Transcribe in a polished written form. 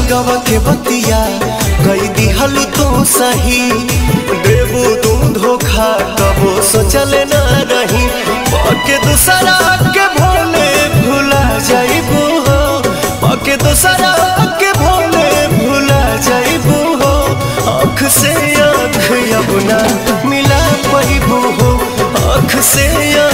लोगवा के बतिया कई दिहल तू सही देबू तू धोखा कबो सोचले ना रही पके दूसरा के भोले भुला जाइबू हो पके दूसरा के भोले भुला जाइबू हो आँख से आँख अब ना मिला पाइबू हो आँख से